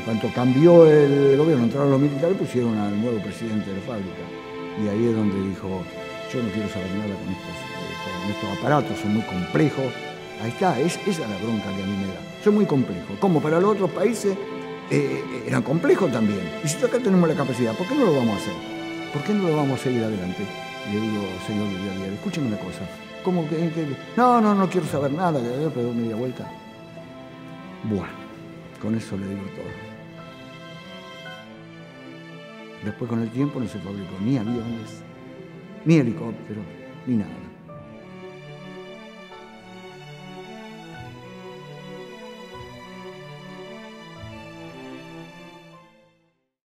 cuanto cambió el gobierno, entraron los militares, pusieron al nuevo presidente de la fábrica. Y ahí es donde dijo, yo no quiero saber nada con estos aparatos, son muy complejos. Ahí está, esa es la bronca que a mí me da. Son muy complejos. Como para los otros países eran complejos también. Y si acá tenemos la capacidad, ¿por qué no lo vamos a hacer? ¿Por qué no lo vamos a seguir adelante? Le digo, señor Villarreal, escúcheme una cosa. ¿Cómo que? No quiero saber nada, pero media vuelta. Bueno, con eso le digo todo. Después con el tiempo no se fabricó ni aviones, ni helicópteros, ni nada.